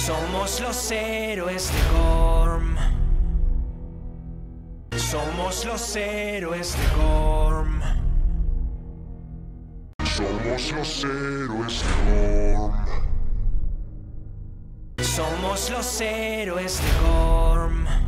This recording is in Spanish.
Somos los héroes de Gorm. Somos los héroes de Gorm. Somos los héroes de Gorm. Somos los héroes de Gorm.